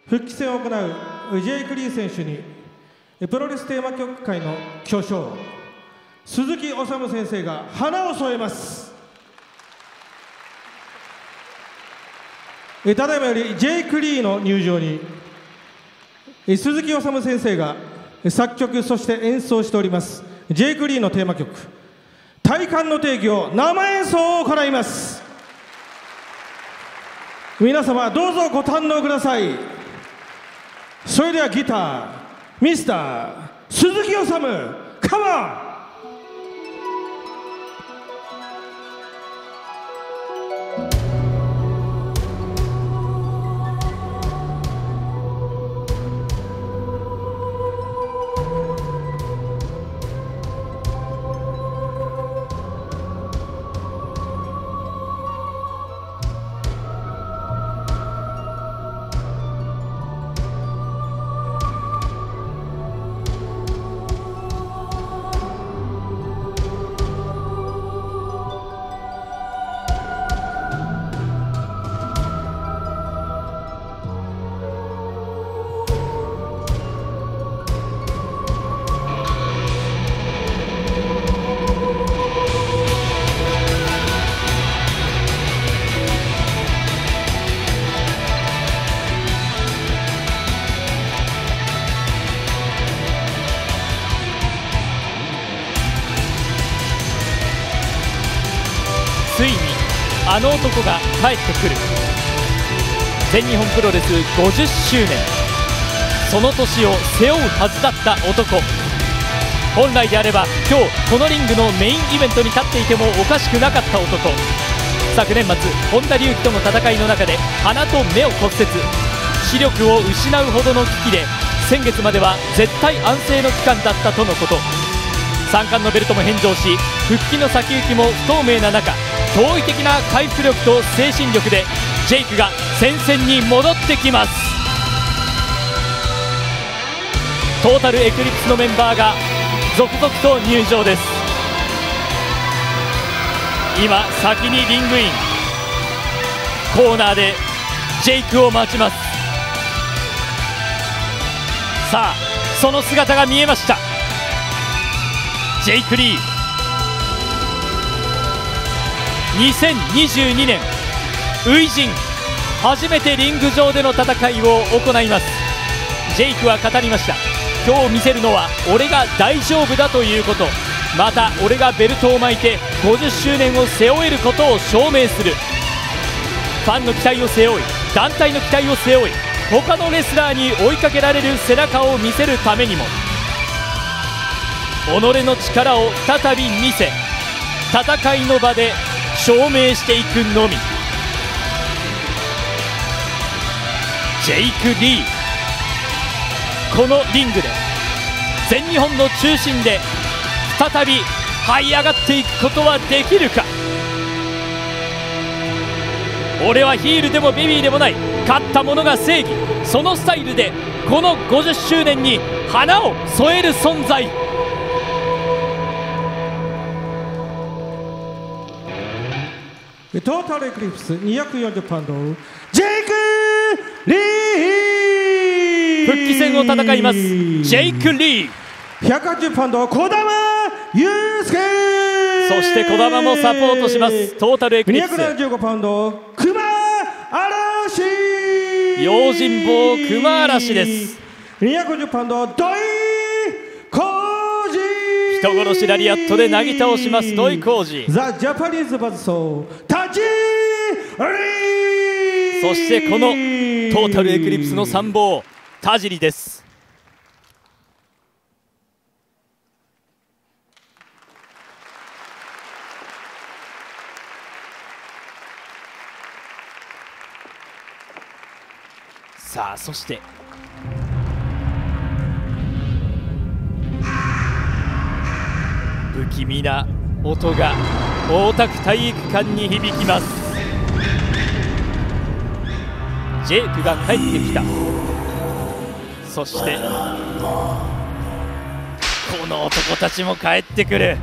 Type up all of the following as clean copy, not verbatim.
復帰戦を行うジェイク・リー選手にプロレステーマ曲界の巨匠鈴木治先生が花を添えます。ただいまよりジェイク・リーの入場に鈴木治先生が作曲そして演奏しておりますジェイク・リーのテーマ曲「体感の定義」を生演奏を行います。皆様どうぞご堪能ください。それではギターミスター鈴木治カモン。 ついにあの男が帰ってくる。全日本プロレス50周年、その年を背負うはずだった男。本来であれば今日このリングのメインイベントに立っていてもおかしくなかった男。昨年末本田隆起との戦いの中で鼻と目を骨折、視力を失うほどの危機で先月までは絶対安静の期間だったとのこと。三冠のベルトも返上し、復帰の先行きも不透明な中、驚異的な回復力と精神力でジェイクが戦線に戻ってきます。トータルエクリプスのメンバーが続々と入場です。今先にリングイン、コーナーでジェイクを待ちます。さあその姿が見えました。ジェイク・リー、2022年初陣初めてリング上での戦いを行います。ジェイクは語りました。今日見せるのは俺が大丈夫だということ、また俺がベルトを巻いて50周年を背負えることを証明する。ファンの期待を背負い、団体の期待を背負い、他のレスラーに追いかけられる背中を見せるためにも己の力を再び見せ、戦いの場で証明していくのみ。ジェイク・リー、このリングで全日本の中心で再び這い上がっていくことはできるか。俺はヒールでもベビーでもない、勝った者が正義、そのスタイルでこの50周年に花を添える存在。 トータルエクリプス240パウンドジェイク・リー、 復帰戦を戦いますジェイク・リー。 180パウンド児玉悠介、 そして児玉もサポートします。トータルエクリプス 275パウンド熊嵐、 用心棒熊嵐です。 250パウンド土井浩二、 人殺しラリアットでなぎ倒します土井浩二。 ザ・ジャパニーズバズソータジリー、 そしてこのトータルエクリプスの参謀田尻です。さあそして不気味な音が大田区体育館に響きます。ジェイクが帰ってきた。そしてこの男たちも帰ってくる。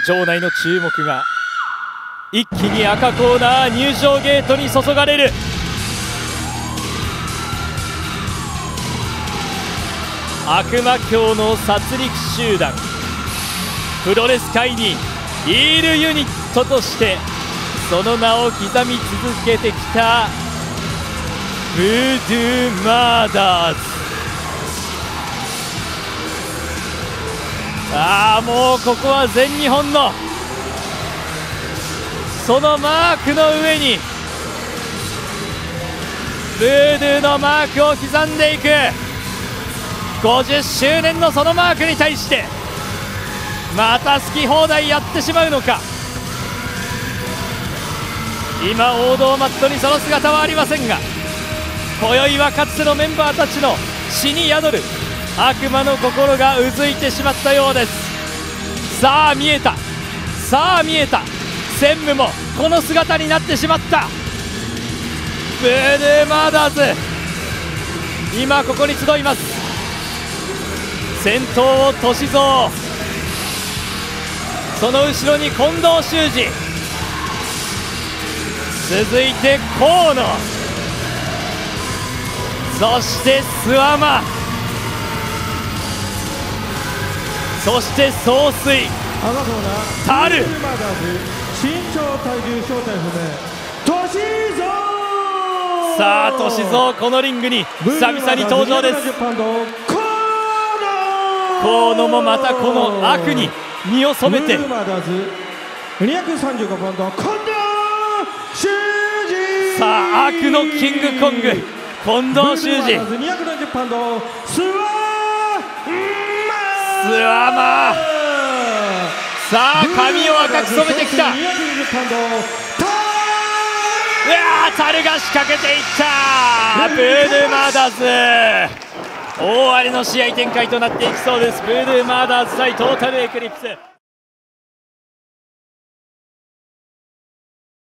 場内の注目が一気に赤コーナー入場ゲートに注がれる。悪魔教の殺戮集団、プロレス界にヒールユニットとしてその名を刻み続けてきたブードゥーマーダーズ。もうここは全日本のそのマークの上にブードゥーのマークを刻んでいく。50周年のそのマークに対してまた好き放題やってしまうのか。今王道マットにその姿はありませんが、今宵はかつてのメンバーたちの血に宿る悪魔の心がうずいてしまったようです。さあ見えた、さあ見えた、専務もこの姿になってしまった。ブードゥーマーダーズ、今ここに集います。先頭を歳三、その後ろに近藤修二、続いて河野、そして諏訪間、そして総帥、タル、 身長体重正体不明、歳三。 さあ歳三、このリングに久々に登場です。河野もまたこの悪に身を染めて、さあ悪のキングコング近藤修二、諏訪間、さあ髪を赤く染めてきた。タルが仕掛けていった。ブードゥーマーダーズ、大荒れの試合展開となっていきそうです。ブードゥーマーダーズ対トータルエクリプス。